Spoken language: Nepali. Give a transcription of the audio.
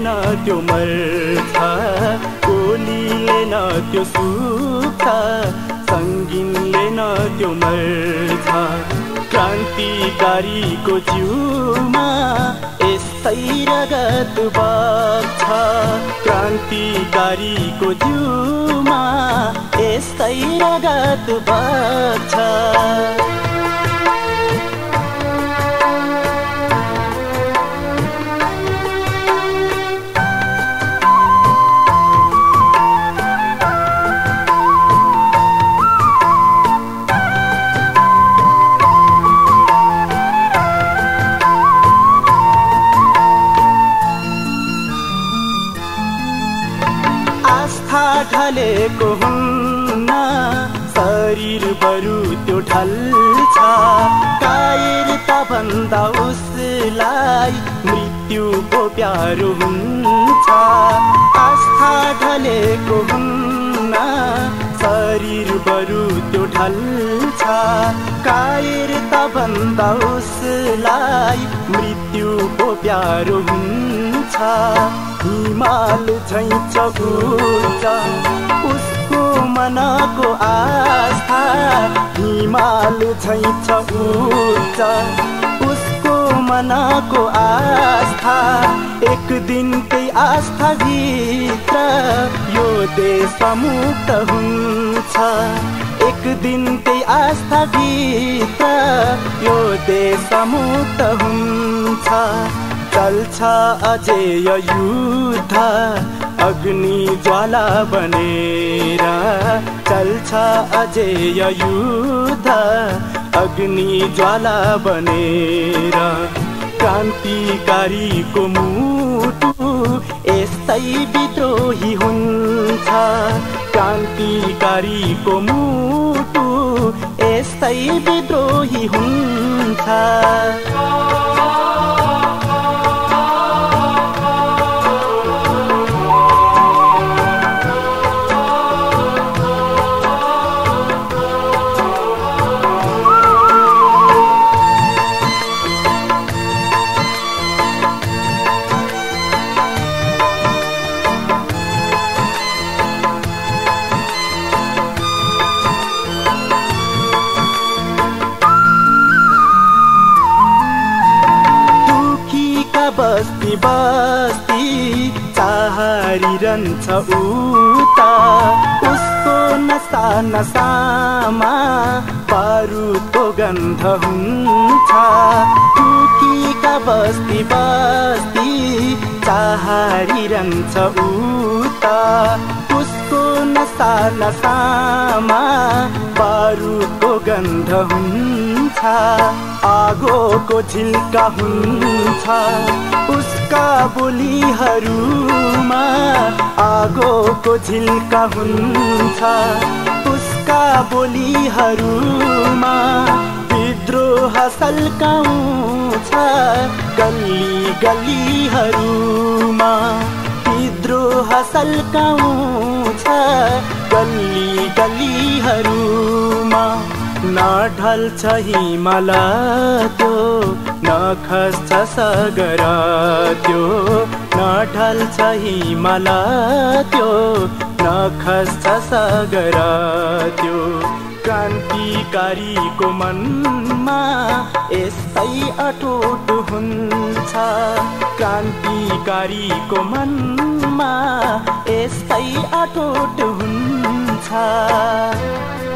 न त्यो मर्छ, गोलीले न त्यो सुक्छ, सङ्गीनले न त्यो मर्छ। क्रान्तिकारीको जिउमा यस्तै रगत बग्छ, क्रान्तिकारीको जिउमा यस्तै रगत बग्छ। आस्था ढलेको हुन्न, शरीर बरु त्यो ढल्छ, कायरता भन्दा उसलाई मृत्युको प्यारो हुन्छ। आस्था ढलेको हुन्न, शरीर बरु त्यो ढल्छ, कायरता भन्दा उसलाई मृत्युको प्यारो हुन्छ। हिमाल झैँ चौर्छ उसको मनको आस्था, हिमाल झैँ चौर्छ उसको मनको आस्था। एक दिन त्यही आस्था भित्र यो देश मुक्त हुन्छ, एक दिन त्यही आस्था भित्र यो देश मुक्त हुन्छ। चल्छ अजेय युद्ध अग्नि ज्वाला बनेर, चल्छ अजेय युद्ध अग्नि ज्वाला बनेर। क्रान्तिकारीको मुटु यस्तै विद्रोही हुन्छ, क्रान्तिकारीको मुटु यस्तै विद्रोही हुन्छ। बस्ती बस्ती चाहरिरहन्छ उता, उसको नसा नसामा बारुदको गन्ध हुन्छ। दुखीका बस्ती बस्ती चाहरिरहन्छ उता, उसको नसा नसामा बारुदको गन्ध हुन्छ। आगोको झिल्का हुन्छ उसका बोलीहरूमा, आगोको झिल्का हुन्छ उसका बोलीहरूमा। विद्रोह सल्काउँछ गल्ली गल्लीहरूमा, विद्रोह सल्काउँछ गल्ली गल्लीहरूमा। न ढल्छ हिमाल त्यो, न खस्छ सगर त्यो, न ढल्छ हिमाल त्यो, न खस्छ सगर त्यो। क्रान्तिकारीको मनमा यस्तै अटुट हुन्छ, क्रान्तिकारीको मनमा यस्तै अटुट हुन्छ।